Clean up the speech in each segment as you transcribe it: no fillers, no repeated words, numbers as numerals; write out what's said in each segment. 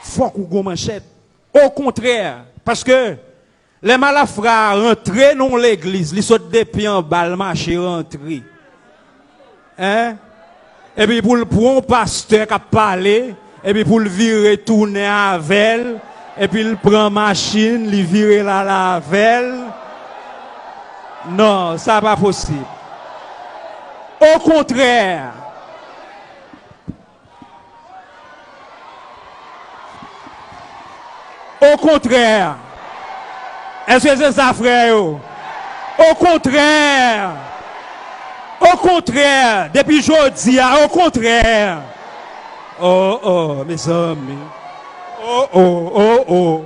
faut qu'on go manchette. Au contraire, parce que les malafrats rentrent dans l'église, ils sautent des pieds en bas, le marché rentré. Hein? Et puis pour un pasteur qui a parlé, et puis pour le virer tourner avec elle, et puis il prend machine, il vire la avec. Non, ça n'est pas possible. Au contraire. Au contraire. Est-ce que c'est ça, frère? Au contraire. Au contraire. Depuis jeudi, au contraire. Oh, mes amis. Oh.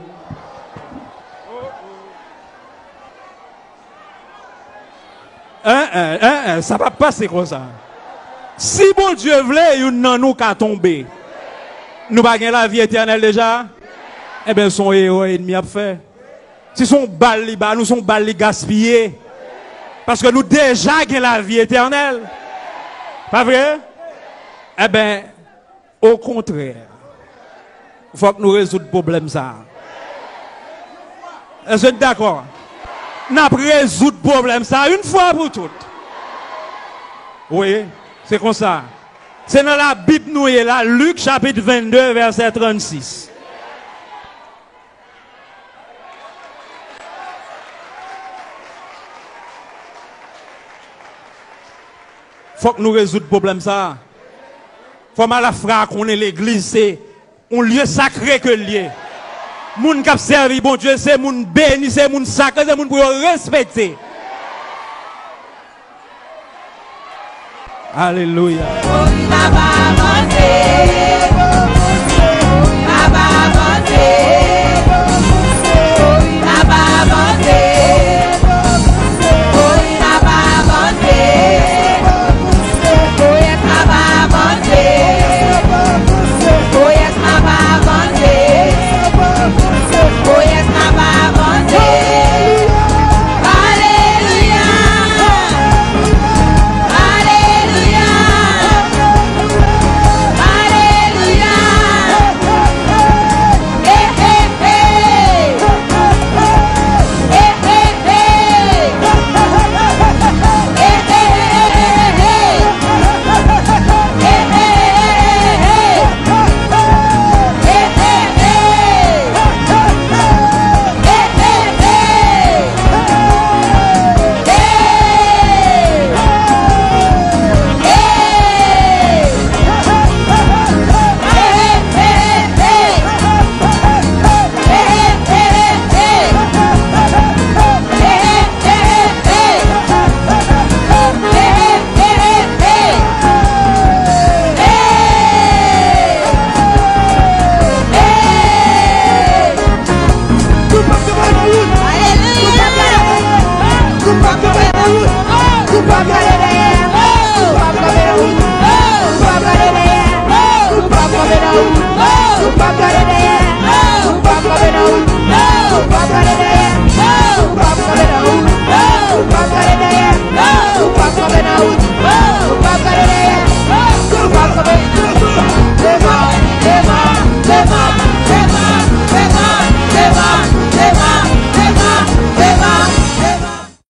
Ça va passer comme ça. Si bon Dieu voulait, il n'y a nous qu'à tomber. Nous pas la vie éternelle déjà. Eh bien, son héros ennemi a fait. Si son balle, nous sommes balle gaspillés. Parce que nous déjà avons la vie éternelle. Pas vrai? Eh bien, au contraire. Il faut que nous résoudre le problème ça. Est-ce que vous êtes d'accord? Nous avons résoudre le problème ça une fois pour toutes. Oui, c'est comme ça. C'est dans la Bible nous est là, Luc chapitre 22, verset 36. Faut que nous résoudre le problème ça. Faut mal la frère qu'on est l'église, c'est un lieu sacré que lié. Moun qui servi bon Dieu, c'est moun béni, c'est moun sacré, c'est moun pour respecter. Alléluia.